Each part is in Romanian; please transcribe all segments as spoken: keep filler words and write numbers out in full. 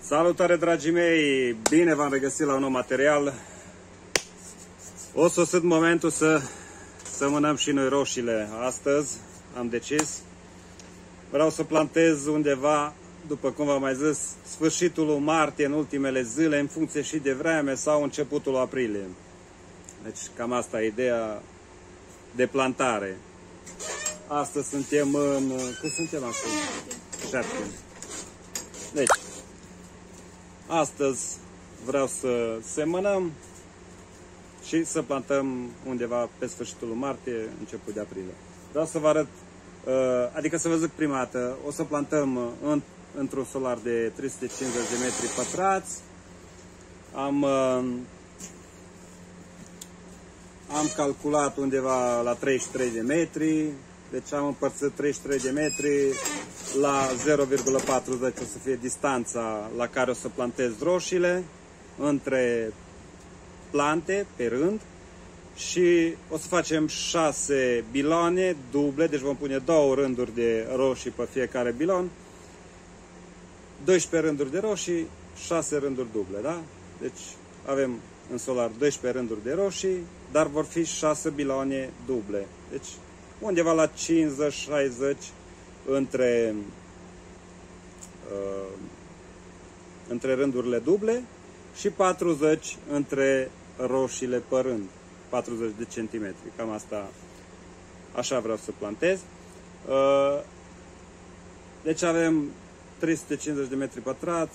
Salutare, dragii mei! Bine v-am regăsit la un nou material. O sosit momentul să sămânăm și noi roșiile. Astăzi am decis. Vreau să plantez undeva, după cum v-am mai zis, sfârșitul lui martie, în ultimele zile, în funcție și de vreme, sau începutul aprilie. Deci cam asta e ideea de plantare. Astăzi suntem în... Cât suntem astăzi? șapte. Deci, astăzi vreau să semănăm și să plantăm undeva pe sfârșitul lui martie, început de aprilie. Vreau să vă arăt, adică să vă zic prima dată, o să plantăm în, într-un solar de trei sute cincizeci de metri pătrați. Am, am calculat undeva la treizeci și trei de metri, deci am împărțit treizeci și trei de metri la zero virgulă patruzeci, o să fie distanța la care o să plantez roșiile între plante pe rând, și o să facem șase biloane duble, deci vom pune două rânduri de roșii pe fiecare bilon, doisprezece rânduri de roșii, șase rânduri duble, da? Deci avem în solar doisprezece rânduri de roșii, dar vor fi șase biloane duble. Deci undeva la cincizeci șaizeci între, uh, între rândurile duble și patruzeci între roșiile pe rând, patruzeci de centimetri, cam asta, așa vreau să plantez. Uh, deci avem trei sute cincizeci de metri pătrați,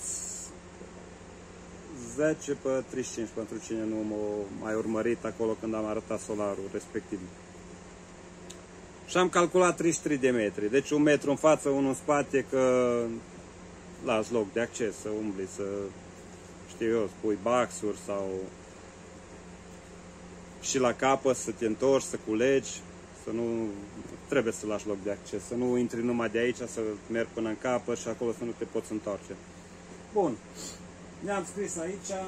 zece pe treizeci și cinci, pentru cine nu m-a mai urmărit acolo când am arătat solarul respectiv. Și am calculat treizeci și trei de metri, deci un metru în față, unul în spate, că las loc de acces, să umbli, să, știu eu, spui baxuri sau și la capăt să te întorci, să culegi, să nu, trebuie să lași loc de acces, să nu intri numai de aici, să mergi până în capăt și acolo să nu te poți întoarce. Bun, ne-am scris aici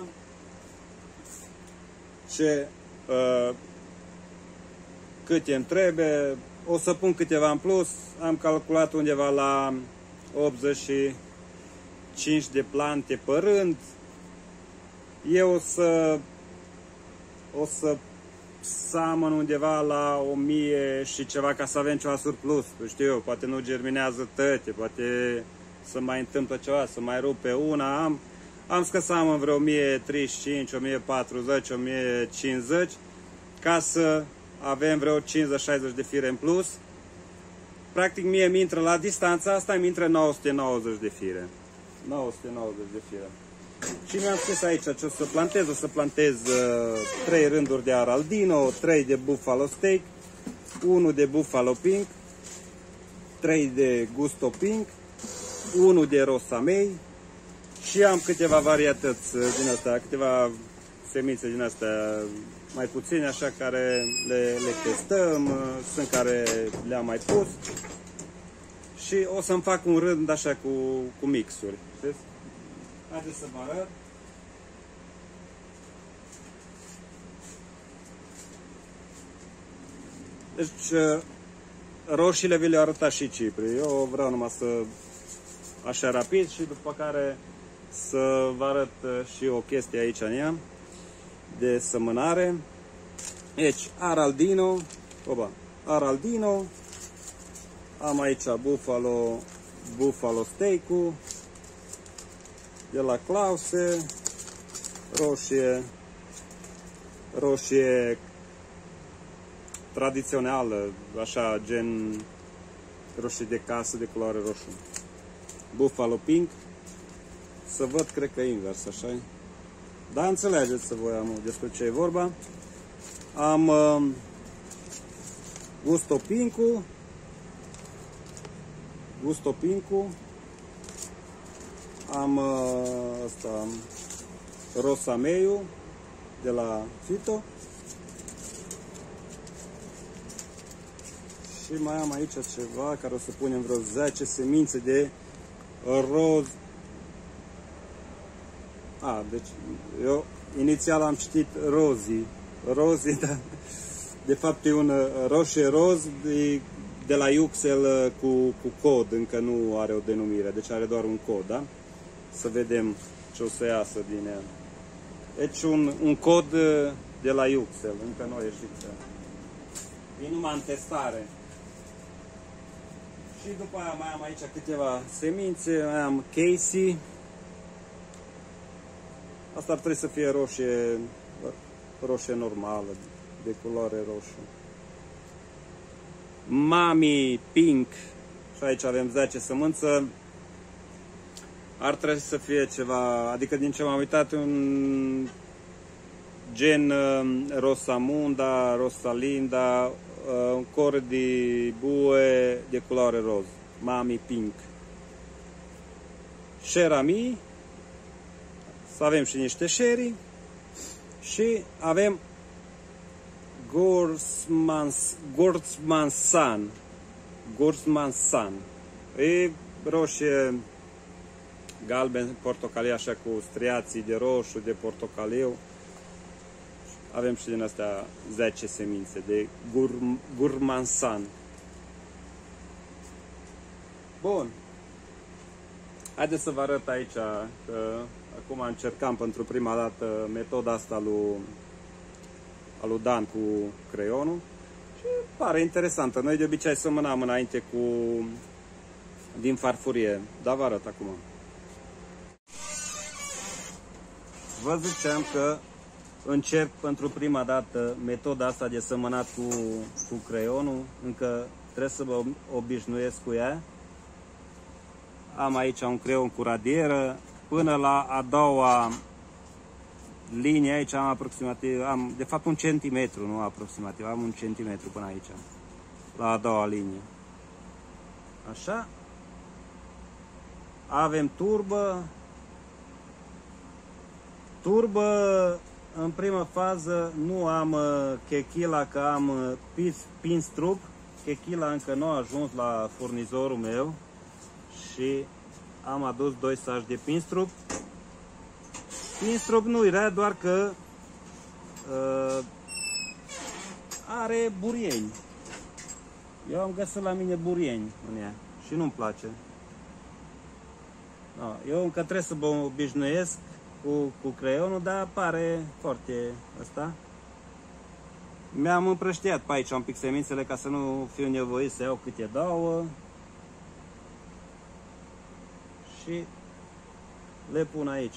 ce, uh, câte îmi trebuie. O să pun câteva în plus, am calculat undeva la optzeci și cinci de plante pe rând. Eu o să, o să samăn undeva la o mie și ceva, ca să avem ceva surplus. Știu eu, poate nu germinează toate, poate să mai întâmplă ceva, să mai rupe una. Am, am să samăn vreo o mie treizeci și cinci, o mie patruzeci, o mie cincizeci, ca să avem vreo cincizeci șaizeci de fire în plus. Practic mie mi intră la distanța asta, mi intră nouă sute nouăzeci de fire. nouă sute nouăzeci de fire. Și mi-am scris aici ce o să plantez. O să plantez uh, trei rânduri de Araldino, trei de Buffalo Steak, unu de Buffalo Pink, trei de Gusto Pink, unu de Rosamei și am câteva varietăți din astea, câteva semințe din astea mai puține, așa, care le, le testăm, sunt care le-am mai pus și o să-mi fac un rând așa cu, cu mixuri. Știți? Haideți să vă arăt. Deci roșiile vi le-au arătat și Cipri. Eu vreau numai să, așa rapid, și după care să vă arăt și o chestie aici în ea de sămânare. Deci Araldino, oba, Araldino, am aici Buffalo, Buffalo Steak-ul de la Clause, roșie, roșie tradițională, așa, gen roșie de casă de culoare roșu. Buffalo Pink, să văd, cred că invers, așa-i. Dar înțelegeți să voi am despre ce e vorba. Am uh, Gusto Pink-ul, Gusto Pink-ul, am uh, asta, Rosameiul de la Fito și mai am aici ceva care o să punem vreo zece semințe de roz. A, deci eu inițial am citit Rozi, Rozi, dar de fapt e un roșie roz de, de la Yuxel cu, cu cod, încă nu are o denumire, deci are doar un cod, da? să vedem ce o să iasă din el. Deci un, un cod de la Yuxel, încă nu a ieșit. E numai în testare. Și după aia mai am aici câteva semințe, mai am Casey. Asta ar trebui să fie roșie, roșie normală, de culoare roșie. Mami Pink, și aici avem zece sămânță. Ar trebui să fie ceva, adică din ce m-am uitat, un gen Rosamunda, Rosalinda, un cor de bue de culoare roz. Mami Pink. Sherami. Să avem și niște sherry. Și avem Gorsmansan. Gorsmansan. E roșie, galben, portocalie, așa cu striații de roșu, de portocaliu. Avem și din astea zece semințe de Gorsmansan. Bun. Haideți să vă arăt aici că acum încercam pentru prima dată metoda asta lui, a lui Dan cu creionul și pare interesantă. Noi de obicei semănam înainte cu din farfurie, dar vă arăt acum. Vă ziceam că încerc pentru prima dată metoda asta de semănat cu, cu creionul, încă trebuie să mă obișnuiesc cu ea. Am aici un creion cu radieră, până la a doua linie, aici am aproximativ, am de fapt un centimetru, nu aproximativ, am un centimetru până aici, la a doua linie. Așa. Avem turbă. Turbă, în prima fază, nu am chechila, că am pinstrup. Chechila încă nu a ajuns la furnizorul meu și am adus doi saci de pinstrup. Pinstrup nu-i rea, doar că uh, are burieni. Eu am găsit la mine burieni în ea și nu-mi place. No, eu încă trebuie să mă obișnuiesc cu, cu creionul, dar pare foarte ăsta. Mi-am împrăștiat pe aici un pic semințele ca să nu fiu nevoit să iau câte două. Și le pun aici.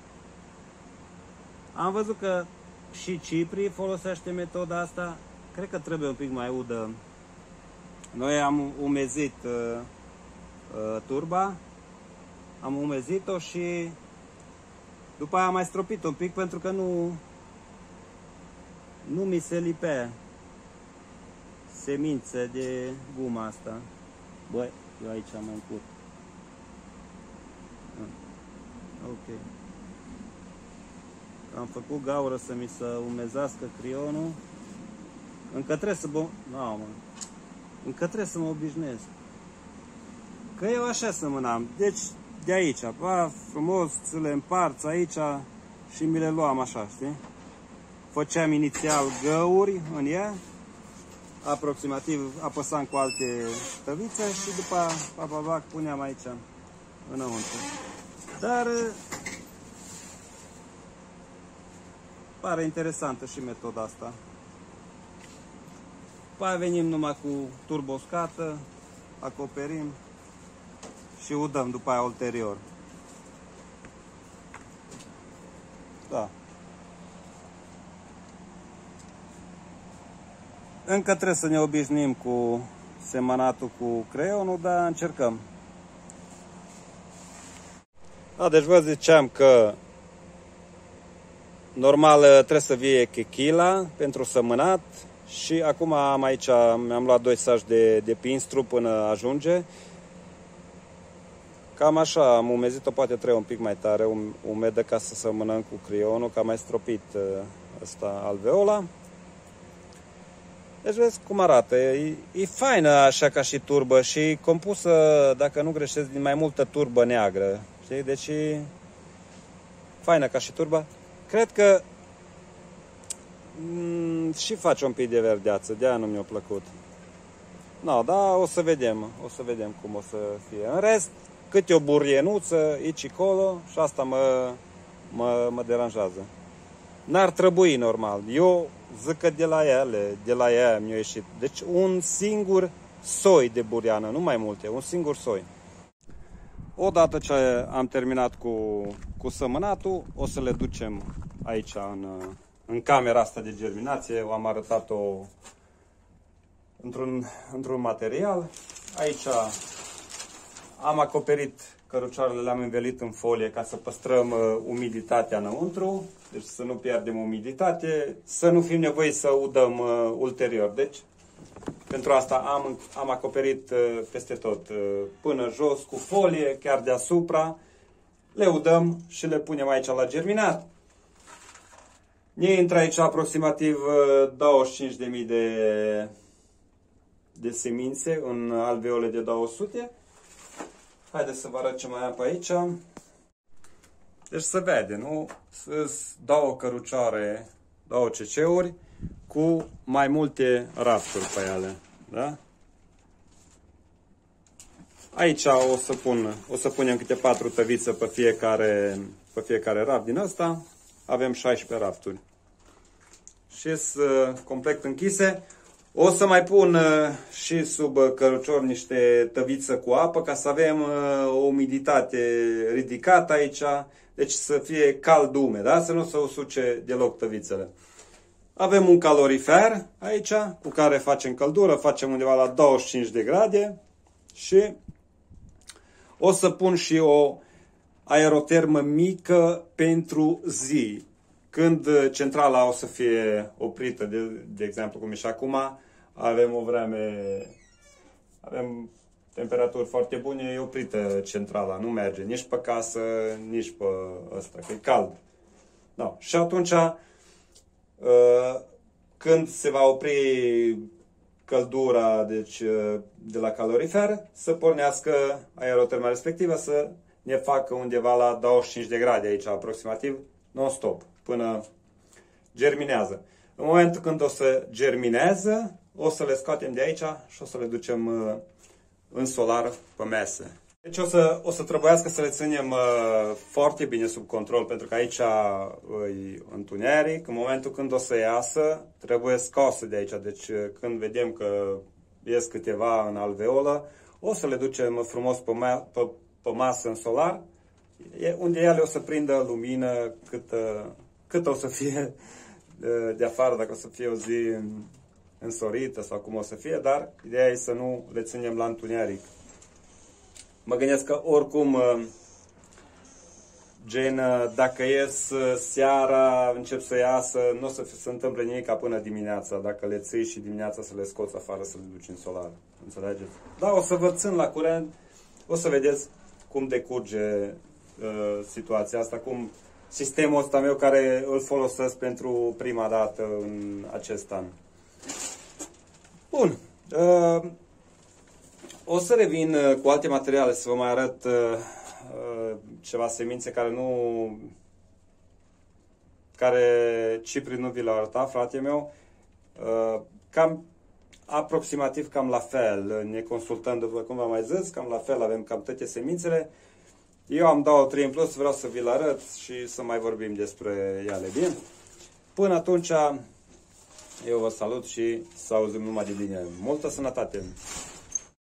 Am văzut că și Cipri folosește metoda asta. Cred că trebuie un pic mai udă. Noi am umezit uh, uh, turba. Am umezit-o și după aia am mai stropit un pic pentru că nu nu mi se lipea semințe de guma asta. Băi, eu aici am încurc. Ok. Am făcut gaură să mi se umezească crionul. Încă trebuie să mă... No, mă. Încă trebuie să mă obișnuiesc. Că eu așa semănam. Deci, de aici, ba, frumos, ți le împarți aici și mi le luam așa, știi? Făceam inițial găuri în ea, aproximativ apăsam cu alte tăvițe și după papabac puneam aici înăuntru. Dar pare interesantă și metoda asta. După aia venim numai cu turbo uscată, acoperim și udăm după aia ulterior. Da. Încă trebuie să ne obișnuim cu semănatul cu creionul, dar încercăm. Da, deci vă ziceam că normal trebuie să fie chechila pentru sămânat și acum am aici, mi-am luat doi saci de, de pinstru până ajunge. Cam așa, am umezit-o, poate trebuie un pic mai tare, umedă ca să sămânăm cu creionul, că am mai stropit ăsta alveola. Deci vezi cum arată, e, e faină așa ca și turbă și compusă, dacă nu greșesc, din mai multă turbă neagră. Știi? Deci e faină ca și turba. Cred că mm, și face un pic de verdeață, de-aia nu mi-a plăcut. No, da, o să vedem, o să vedem cum o să fie. În rest, câte o burienuță, aici colo, și asta mă, mă, mă deranjează. N-ar trebui normal. Eu zic că de la ele, de la ea mi-a ieșit. Deci un singur soi de buriană, nu mai multe, un singur soi. Odată ce am terminat cu, cu sămânatul, o să le ducem aici în, în camera asta de germinație. Am arătat-o într-un într-un material. Aici am acoperit cărucioarele, le-am învelit în folie ca să păstrăm umiditatea înăuntru, deci să nu pierdem umiditate, să nu fim nevoiți să udăm uh, ulterior. Deci, pentru asta am, am acoperit uh, peste tot, uh, până jos, cu folie, chiar deasupra. Le udăm și le punem aici la germinat. Ne intră aici aproximativ uh, douăzeci și cinci de mii de, de semințe în alveole de două sute. Haideți să vă arăt ce mai am pe aici. Deci se vede, nu? Sunt două cărucioare, două ceceuri cu mai multe rafturi pe ele. Da? Aici o să pun, o să punem câte patru tăvițe pe fiecare, pe fiecare raft din ăsta. Avem șaisprezece rafturi. Și sunt complet închise. O să mai pun și sub cărucior niște tăviță cu apă ca să avem o umiditate ridicată aici. Deci să fie cald umed, da? Să nu se usuce deloc tăvițele. Avem un calorifer aici cu care facem căldură, facem undeva la douăzeci și cinci de grade și o să pun și o aerotermă mică pentru zi. Când centrala o să fie oprită, de, de exemplu cum e și acum, avem o vreme, avem temperaturi foarte bune, e oprită centrala, nu merge nici pe casă, nici pe ăsta, că e cald. Da. Și atunci, când se va opri căldura, deci de la calorifer, să pornească aeroterma respectivă, să ne facă undeva la douăzeci și cinci de grade aici, aproximativ, non-stop, până germinează. În momentul când o să germinează, o să le scoatem de aici și o să le ducem în solar pe mese. Deci o să, o să trebuiască să le ținem uh, foarte bine sub control, pentru că aici e întuneric. În momentul când o să iasă, trebuie scoase de aici. Deci când vedem că ies câteva în alveolă, o să le ducem frumos pe, ma pe, pe masă în solar, unde ele o să prindă lumină cât, cât o să fie de afară, dacă o să fie o zi însorită sau cum o să fie, dar ideea e să nu le ținem la întuneric. Mă gândesc că oricum, gen, dacă ies seara, încep să iasă, nu o să se întâmple nimic până dimineața. Dacă le ții și dimineața să le scoți afară, să le duci în solar. Înțelegeți? Da, o să vă țin la curent, o să vedeți cum decurge uh, situația asta, cum sistemul ăsta meu care îl folosesc pentru prima dată în acest an. Bun. Uh, O să revin cu alte materiale să vă mai arăt uh, ceva semințe care nu... care Cipri nu vi l-a arătat, frate meu. Uh, cam aproximativ cam la fel, ne consultăm, după cum v-am mai zis, cam la fel avem cam toate semințele. Eu am două, trei în plus, vreau să vi-l arăt și să mai vorbim despre ele, bine? Până atunci, eu vă salut și să auzim numai de bine. Multă sănătate!